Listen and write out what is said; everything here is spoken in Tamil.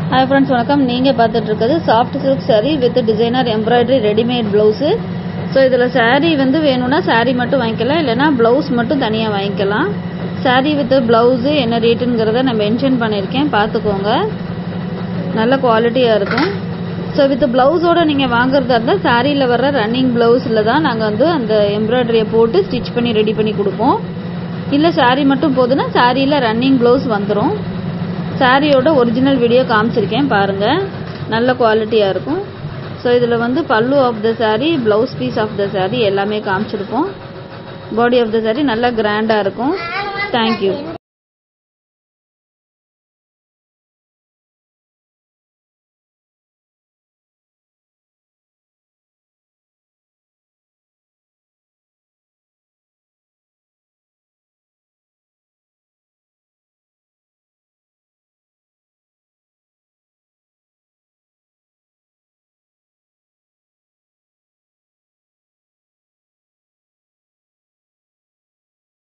Hi friends, வணக்கம். நீங்க பார்த்துட்டு இருக்கிறது soft silk saree with designer embroidery readymade blouse. So இதில் saree வந்து வேணும்னா saree மட்டும் வாங்கிக்கலாம், இல்லைனா பிளவுஸ் மட்டும் தனியாக வாங்கிக்கலாம். saree வித் பிளவுஸு என்ன ரேட்டுங்கிறத நான் மென்ஷன் பண்ணியிருக்கேன், பார்த்துக்கோங்க. நல்ல குவாலிட்டியாக இருக்கும். ஸோ வித் பிளவுஸோடு நீங்கள் வாங்குறதா இருந்தால் சாரியில் வர்ற ரன்னிங் பிளவுஸில் தான் நாங்கள் வந்து அந்த எம்ப்ராய்டரியை போட்டு ஸ்டிச் பண்ணி ரெடி பண்ணி கொடுப்போம். இல்லை saree மட்டும் போதுன்னா சாரியில் ரன்னிங் பிளவுஸ் வந்துடும். சாரியோட ஒரிஜினல் வீடியோ காமிச்சிருக்கேன், பாருங்கள். நல்ல குவாலிட்டியாக இருக்கும். ஸோ இதில் வந்து pallu of the saree, blouse piece of the saree எல்லாமே காமிச்சிருப்போம். பாடி ஆஃப் த saree நல்லா கிராண்டாக இருக்கும். தேங்க்யூ.